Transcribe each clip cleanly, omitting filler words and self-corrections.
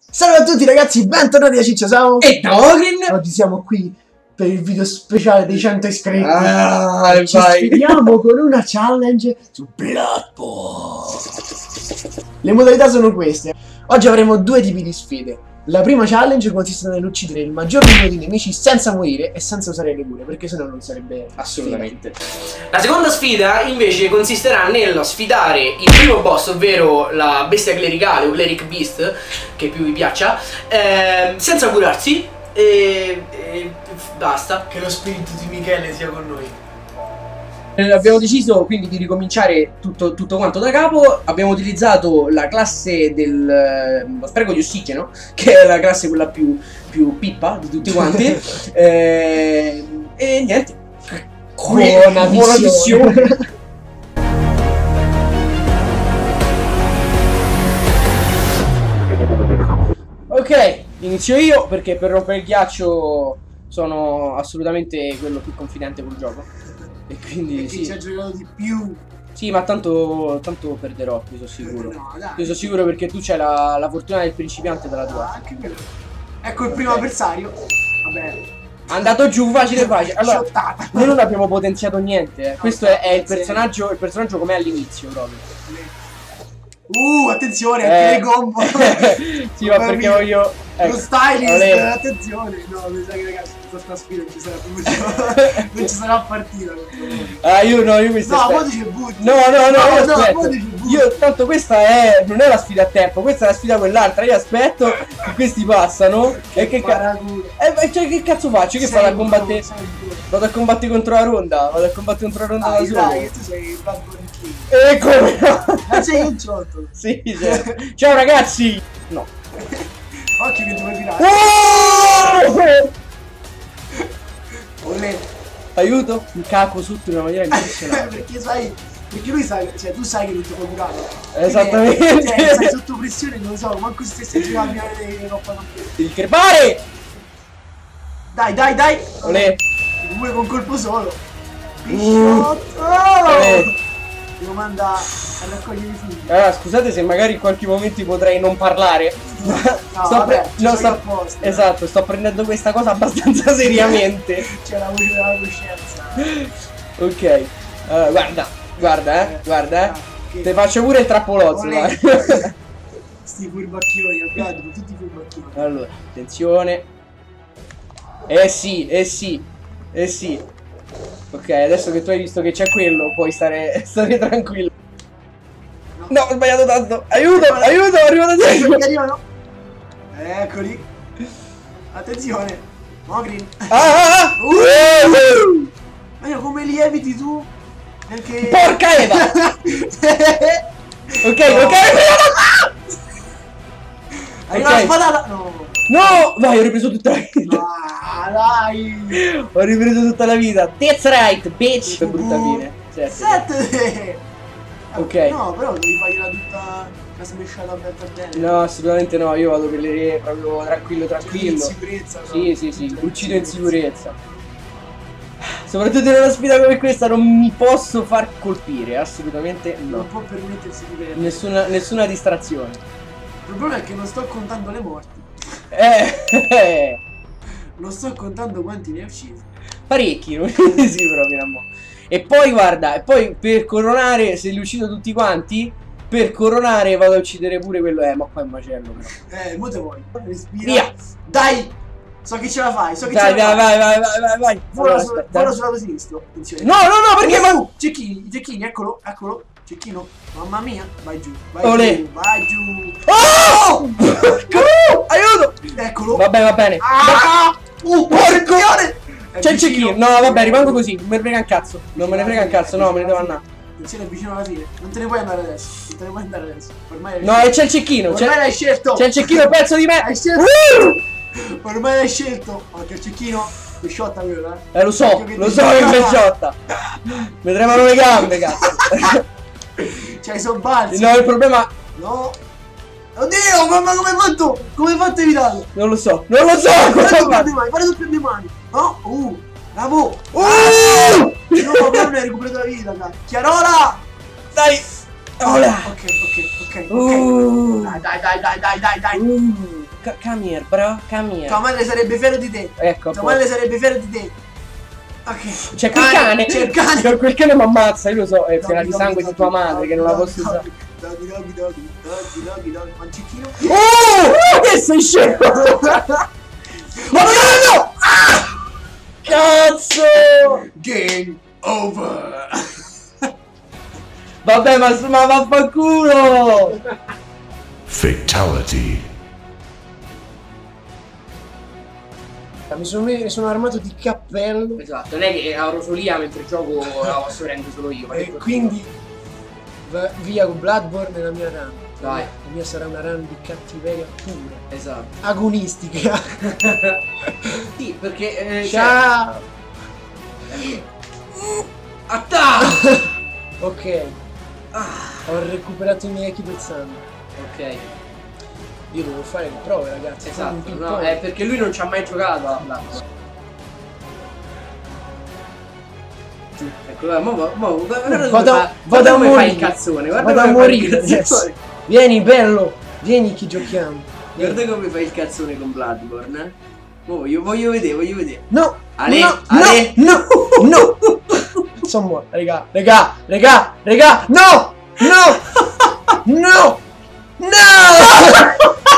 Salve a tutti ragazzi, bentornati a Ciccio Samo e Dogin. Oggi siamo qui per il video speciale dei 100 iscritti. Ci vai. sfidiamo con una challenge su Bloodborne. Le modalità sono queste. Oggi avremo due tipi di sfide. La prima challenge consiste nell'uccidere il maggior numero di nemici senza morire e senza usare le cure, perché sennò non sarebbe assolutamente. La seconda sfida invece consisterà nello sfidare il primo boss, ovvero la bestia clericale o cleric beast, che più vi piaccia, senza curarsi e basta. Che lo spirito di Michele sia con noi. Abbiamo deciso quindi di ricominciare tutto quanto da capo. Abbiamo utilizzato la classe del spreco di ossigeno, che è la classe quella più pippa di tutti quanti. E niente, buona visione. Ok, inizio io perché per rompere il ghiaccio sono assolutamente quello più confidente col gioco. E quindi sì, ci ha giocato di più. Sì, ma tanto perderò, io sono sicuro. No, dai. Io sono sicuro perché tu c'hai la fortuna del principiante della tua. Anche quello. Ecco il primo avversario. Vabbè. È andato giù facile facile. Allora, Sciottata. noi non abbiamo potenziato niente. No, Questo è il personaggio com'è all'inizio proprio. Attenzione, anche le combo. Sì, ma perché voglio. Lo stylist, allora. attenzione. No, mi sa che ragazzi, questa sfida non ci sarà più. Non ci sarà partita. Io mi sto. No, poi dice butti. No, io tanto questa non è la sfida a tempo, questa è la sfida quell'altra. Io aspetto che questi passano. E che cioè, che cazzo faccio? Che vado a combattere? Vado a combattere contro la ronda. Vado a combattere contro la ronda da solo. Dai, che tu sei Bloodborne King. E come no? Ma sei un ciotto. Sì, certo. Ciao ragazzi! No. Occhio che ti vuoi tirare. Olè. Aiuto? Mi caco sotto in una maniera impressionante. Perché lui sai, cioè tu sai che non ti puoi curare. Esattamente. Cioè, sei sotto pressione, non lo so, manco se stessi giocando a vedere Coppa Campionato. Il crepare! Dai! Olè. Pure con colpo solo. Pisciotto! Devo mandare a raccogliere i figli. Allora, scusate se magari in qualche momento potrei non parlare. Esatto, sto prendendo questa cosa abbastanza seriamente. C'è la voce della coscienza. Ok, guarda. Te faccio pure il trappolozzo. Sti furbacchioni, guarda, tutti i furbacchioni. Allora, attenzione. Sì. Ok, adesso che tu hai visto che c'è quello, puoi stare tranquillo. No, ho sbagliato tanto. Aiuto, arrivano Arrivano. Eccoli. Attenzione. Mogrin. Ma come li eviti tu? Perché... Porca Eva! Ok. Hai una spadata? No, vai, ho ripreso tutta la vita. Dai. Ho ripreso tutta la vita. That's right, bitch. Che brutta fine. Sette. Ok. No, però devi fargliela tutta la smesciata bene. No, assolutamente no, io vado per le re proprio tranquillo. In sicurezza. Sì, uccido in sicurezza. Soprattutto in una sfida come questa non mi posso far colpire, assolutamente no. Non può permettersi di vedere. Nessuna distrazione. Il problema è che non sto contando le morti. Non sto contando quanti ne è usciti. Parecchi, non sì proprio a mo'. E poi guarda, per coronare, se li uccido tutti quanti, per coronare vado a uccidere pure quello. Ma qua è un macello però. Mo te vuoi. Respira. Via. Dai! So che ce la fai, Vai. Fuori sul lato sinistro. Attenzione. No, perché ma... Cecchini, eccolo. Cecchino. Mamma mia. Vai giù. Olè. Vai giù. Oh! Aiuto! Eccolo. Va bene. Porco! C'è il cecchino. No, vabbè, rimango così. Non me ne frega un cazzo. No, me ne devo andare. Attenzione, è vicino alla fine. Non te ne puoi andare adesso. Ormai no, e c'è il cecchino. Ormai l'hai scelto. C'è il cecchino, pezzo di me. Hai scelto. Ormai l'hai scelto. Occhio il cecchino. Pesciotta quello, lo so che pesciotta. Mi tremano le gambe, cazzo. C'hai sobbalzi. No, il problema... No. Oddio, mamma, come hai fatto? Come hai fatto a evitarlo? Non lo so. Fare doppio di mani. No? Bravo. No, però non hai recuperato la vita, dai. Chiarola. Dai. Ok. Dai. come here, bro. Come here. Tua madre sarebbe fiera di te. Ecco. Tua madre sarebbe fiera di te. Ok. C'è quel cane. C'è il cane. Quel cane mi ammazza, io lo so. È piena di sangue di tua madre che non la posso usare. Doggy. Mancicchino. Oh! Che sei scemo! Ma no! Cazzo! Game over. Vabbè, ma vaffanculo! Fatality. Mi sono armato di cappello. Esatto, non è che la rosolia mentre gioco la posso prendere solo io. E quindi via con Bloodborne nella mia run. Dai. La mia sarà una run di cattiveria pura. Esatto. Agonistica. Sì, perché... Ciao. Attacco! Ok. Ho recuperato i miei echi del sangue. Ok. Io devo fare le prove, ragazzi. Esatto, no, è perché lui non ci ha mai giocato a Bloodborne. Ecco, guarda come fai il cazzone, guarda vado a come fai il morire adesso. cazzone. Vieni, bello. Vieni che giochiamo. Vieni. Guarda come fai il cazzone con Bloodborne, eh. Voglio vedere. No. Ale, no, Ale. no, no, no. Sono morto, raga, no, no, no, no.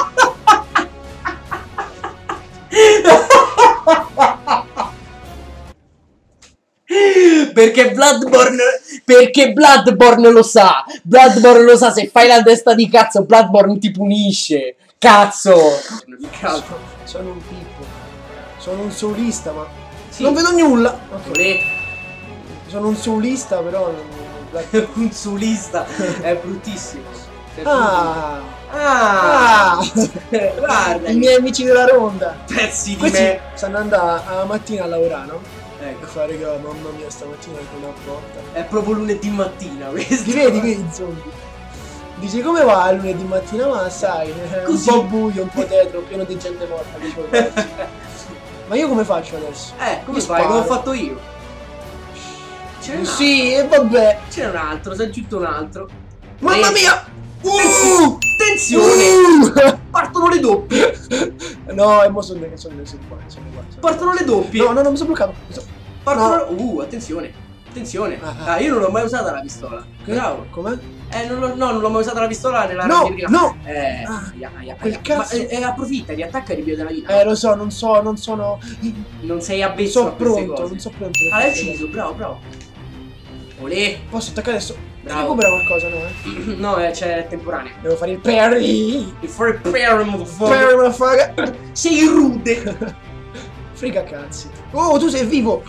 Perché Bloodborne lo sa. Bloodborne lo sa, se fai la testa di cazzo Bloodborne ti punisce. Cazzo. Sono un pippo. Sono un solista, ma Sì. non vedo nulla. Ok. Olè. Sono un solista, però Un sulista è bruttissimo. Ah, Guarda i miei amici della ronda. pezzi di Questi me. stanno andando a mattina a lavorare, no? E Ecco, fare che mamma mia stamattina con una botta. è proprio lunedì mattina questo. Li vedi zombie? Dici come va il lunedì mattina? Ma sai, è un Così. po' buio, un po' tetro, pieno di gente morta. Ma io come faccio adesso? Come Mi fai? Come ho sparo. fatto io? Ce n'è un altro. Sì, e vabbè. Ce n'è un altro, si è aggiunto un altro. Mamma mia! Attenzione! Partono le doppie! No, e mo sono qua. Partono le doppie! No, mi sono bloccato. Partono... attenzione! Attenzione! Ah. Io non l'ho mai usata la pistola. Bravo! Com'è? Non l'ho mai usata la pistola nella No, run di prima. no! Ma Quel cazzo. approfitta, riattacca e ripiede la vita. Lo so, non sono. Non sei Non avvezzo sono a queste pronto, cose. non sono pronto. Ah, l'hai ucciso, bravo. Olè! Posso attaccare adesso? Bravo. Recupera qualcosa, no? No, c'è temporaneo. Devo fare il parry. Il for repair, Parry, motherfucker. Sei rude! Friga cazzi. Oh, tu sei vivo.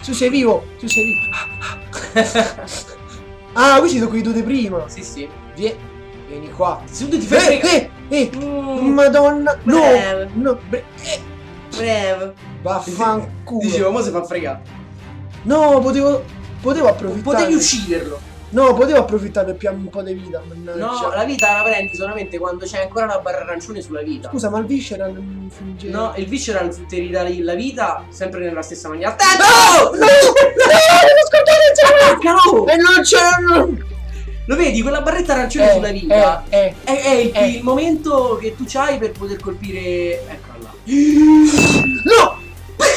Ah, questi sono quelli due di prima. Sì. Vieni qua. Se tu ti fai Madonna. Bravo. No. Bravo. Vaffanculo. Dicevo, mo si fa fregare. No, potevo approfittare. Potevi ucciderlo. No, potevo approfittare per piamme un po' di vita. Mannaggia. No, la vita la prendi solamente quando c'è ancora la barra arancione sulla vita. Scusa, ma il visceral non funge. No, il visceral ti ridà la vita sempre nella stessa maniera. No! No! Attacca, no! E non c'è. Lo vedi, quella barretta arancione sulla vita è il momento che tu c'hai per poter colpire. Eccola là. No!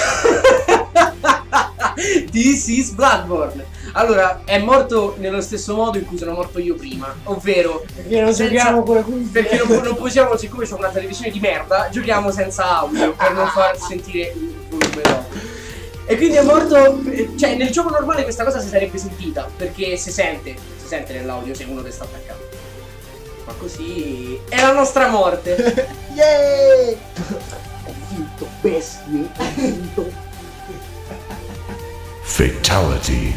This is Bloodborne. Allora, è morto nello stesso modo in cui sono morto io prima, ovvero Perché non giochiamo con le cuffie. perché non possiamo, siccome c'ho una televisione di merda, giochiamo senza audio per non far sentire il volume dopo. E quindi è morto, cioè nel gioco normale questa cosa si sarebbe sentita, perché si sente nell'audio se uno resta attaccato. Ma così è la nostra morte. Yeah! Ho vinto, bestie, ho vinto. Fatality.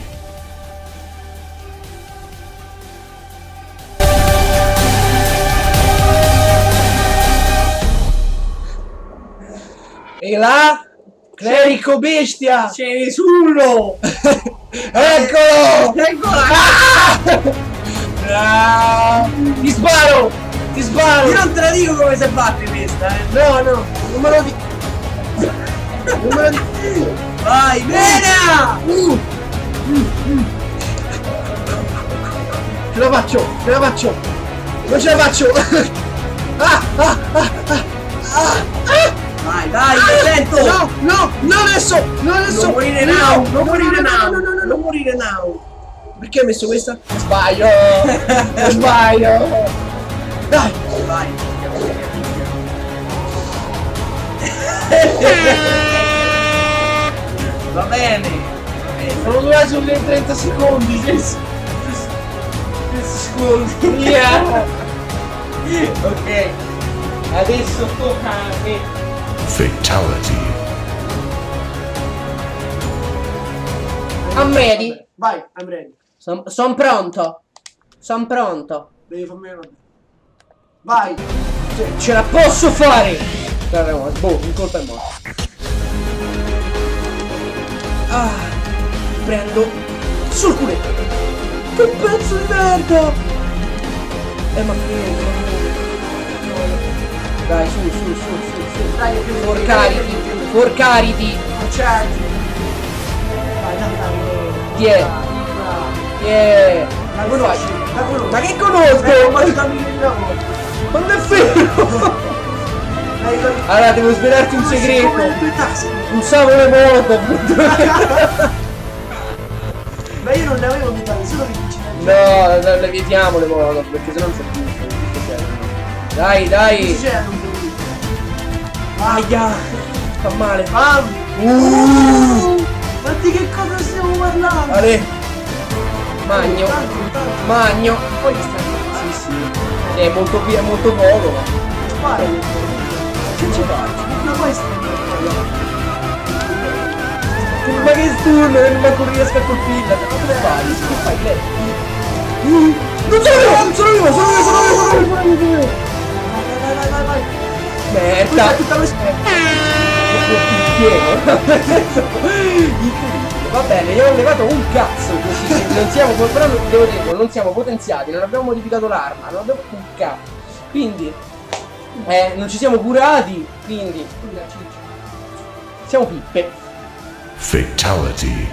E là? Clerico bestia! C'è nessuno! Eccolo! Eccola! Ti sparo! Ti sparo! Io non te la dico come si batte questa, No, non me lo dico! Non me lo dico! Vai, Vena! Ce la faccio! Non ce la faccio! Dai, lento! No, no, non adesso! Non adesso! Non morire now! Non morire now! Non morire now! Perché hai messo questa? Sbaglio! Sbaglio! Dai! Vai! Va bene! Sono durato sulle 30 secondi! Che Secondi! via! Ok! Adesso tocca a me! Fatality. I'm ready! Vai, I'm ready. Sono pronto! Sono pronto! Devi farmi una. Vai! Ce la posso fare! Boh, in colpa è morto. Ah, prendo sul culetto. Che pezzo di merda! Ma dai, su. Dai, Forcariti. Accetti. Dai. Yeah. La conosci? Ma che conosco? Ma lavoro. Quando è vero? Allora, devo svelarti un segreto. Usavo le moto. Ma io non ne avevo mi pare, solo che dici. No, le vietiamo le moto, perché sennò non c'è più. Dai. Aia, fa male. Ma di che cosa stiamo parlando? Ale. Magno. Poi stai. Sì. È molto poco, ma. Fai. Che ci faccio? Ma poi stai. Ma che sturno, non riesco a colpirla. Come fai? Che fai? Lei? Non sono vivo! Vai. Merda! Tutta lo specchio. Va bene, io ho levato un cazzo così. Non siamo, però devo dirlo, non siamo potenziati, non abbiamo modificato l'arma, non abbiamo un cazzo. Quindi non ci siamo curati, quindi siamo pippe. Fatality.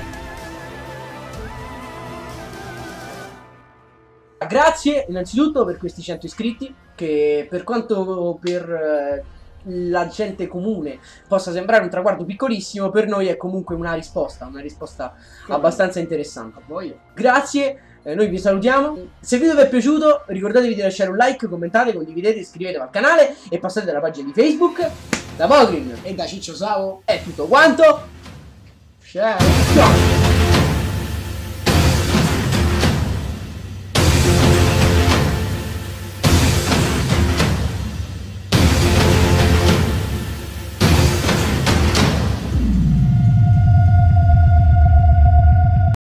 Grazie innanzitutto per questi 100 iscritti, che per quanto per la gente comune possa sembrare un traguardo piccolissimo, per noi è comunque una risposta abbastanza interessante. Grazie, noi vi salutiamo. Se il video vi è piaciuto ricordatevi di lasciare un like, commentate, condividete, iscrivetevi al canale e passate alla pagina di Facebook. Da Mogrin E da Ciccio Savo è tutto quanto. ciao.